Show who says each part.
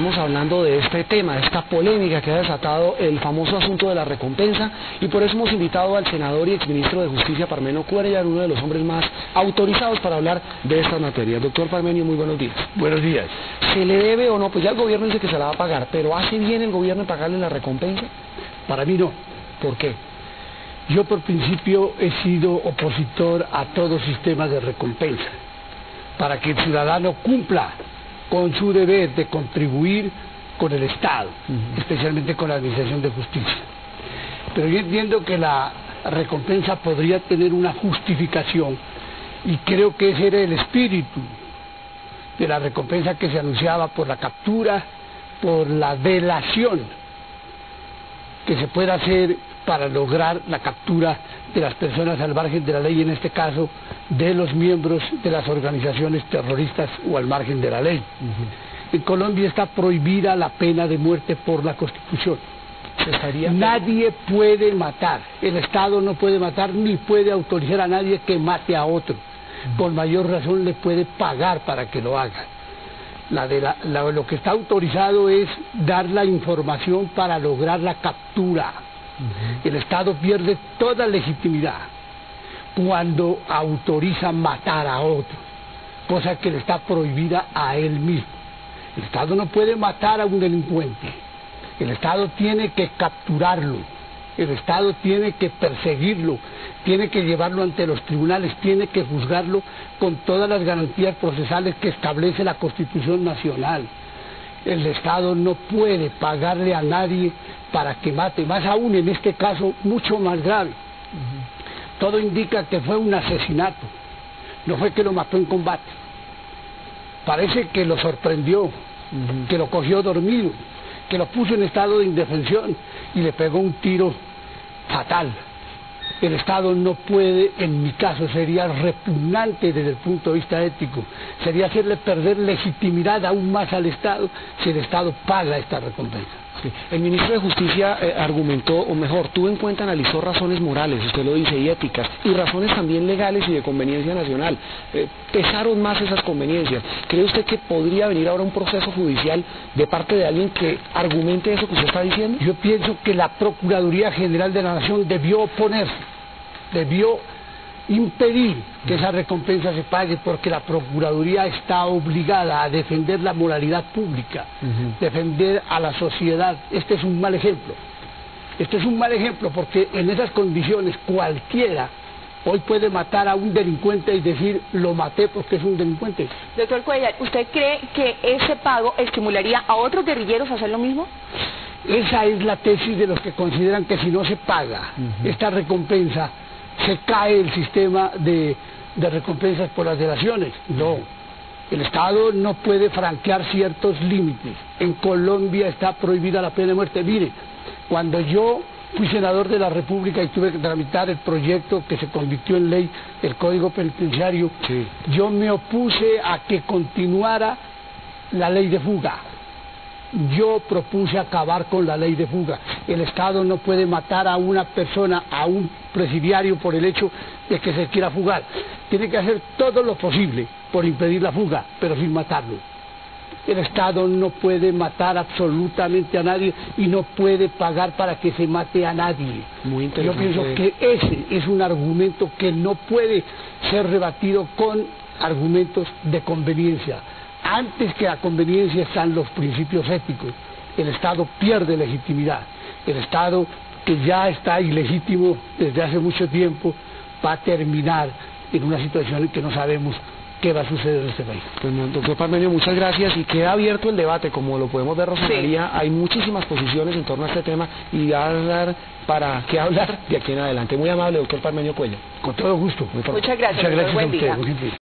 Speaker 1: seguiremos hablando de este tema, de esta polémica que ha desatado el famoso asunto de la recompensa, y por eso hemos invitado al senador y exministro de Justicia, Parmenio Cuéllar, uno de los hombres más autorizados para hablar de estas materias. Doctor Parmenio, muy buenos días.
Speaker 2: Buenos días.
Speaker 1: ¿Se le debe o no? Pues ya el gobierno dice que se la va a pagar, pero ¿hace bien el gobierno en pagarle la recompensa?
Speaker 2: Para mí no.
Speaker 1: ¿Por qué?
Speaker 2: Yo por principio he sido opositor a todo sistema de recompensa, para que el ciudadano cumpla con su deber de contribuir con el Estado, especialmente con la Administración de Justicia. Pero yo entiendo que la recompensa podría tener una justificación, y creo que ese era el espíritu de la recompensa que se anunciaba por la captura, por la delación que se pueda hacer para lograr la captura de las personas al margen de la ley, en este caso de los miembros de las organizaciones terroristas o al margen de la ley. En Colombia está prohibida la pena de muerte por la Constitución. Nadie puede matar, el Estado no puede matar ni puede autorizar a nadie que mate a otro. Por mayor razón le puede pagar para que lo haga. Lo que está autorizado es dar la información para lograr la captura. El Estado pierde toda legitimidad cuando autoriza matar a otro, cosa que le está prohibida a él mismo. El Estado no puede matar a un delincuente, el Estado tiene que capturarlo, el Estado tiene que perseguirlo, tiene que llevarlo ante los tribunales, tiene que juzgarlo con todas las garantías procesales que establece la Constitución Nacional. El Estado no puede pagarle a nadie para que mate, más aún en este caso mucho más grave. Todo indica que fue un asesinato, no fue que lo mató en combate. Parece que lo sorprendió, que lo cogió dormido, que lo puso en estado de indefensión y le pegó un tiro fatal. El Estado no puede, en mi caso sería repugnante desde el punto de vista ético, sería hacerle perder legitimidad aún más al Estado si el Estado paga esta recompensa.
Speaker 1: Sí. El ministro de Justicia argumentó, o mejor, tuvo en cuenta, analizó razones morales, usted lo dice, y éticas, y razones también legales y de conveniencia nacional. Pesaron más esas conveniencias. ¿Cree usted que podría venir ahora un proceso judicial de parte de alguien que argumente eso que usted está diciendo?
Speaker 2: Yo pienso que la Procuraduría General de la Nación debió oponerse, debió impedir que esa recompensa se pague, porque la Procuraduría está obligada a defender la moralidad pública, defender a la sociedad. Este es un mal ejemplo. Este es un mal ejemplo porque en esas condiciones cualquiera hoy puede matar a un delincuente y decir, lo maté porque es un delincuente.
Speaker 3: Doctor Cuéllar, ¿usted cree que ese pago estimularía a otros guerrilleros a hacer lo mismo?
Speaker 2: Esa es la tesis de los que consideran que si no se paga esta recompensa, se cae el sistema de recompensas por las delaciones. No, el Estado no puede franquear ciertos límites. En Colombia está prohibida la pena de muerte. Mire, cuando yo fui senador de la República y tuve que tramitar el proyecto que se convirtió en ley, el Código Penitenciario, yo me opuse a que continuara la ley de fuga. Yo propuse acabar con la ley de fuga. El Estado no puede matar a una persona, a un presidiario, por el hecho de que se quiera fugar. Tiene que hacer todo lo posible por impedir la fuga, pero sin matarlo. El Estado no puede matar absolutamente a nadie y no puede pagar para que se mate a nadie.
Speaker 1: Muy interesante.
Speaker 2: Yo pienso que ese es un argumento que no puede ser rebatido con argumentos de conveniencia. Antes que la conveniencia están los principios éticos. El Estado pierde legitimidad. El Estado, que ya está ilegítimo desde hace mucho tiempo, va a terminar en una situación en que no sabemos qué va a suceder en este país.
Speaker 1: Pues, doctor Parmenio, muchas gracias, y queda abierto el debate, como lo podemos ver, Rosa María. Hay muchísimas posiciones en torno a este tema y va a dar para qué hablar de aquí en adelante. Muy amable, doctor Parmenio Cuéllar.
Speaker 2: Con todo gusto.
Speaker 3: Muchas gracias,
Speaker 2: Muchas gracias
Speaker 3: buen
Speaker 2: a
Speaker 3: día.
Speaker 2: usted.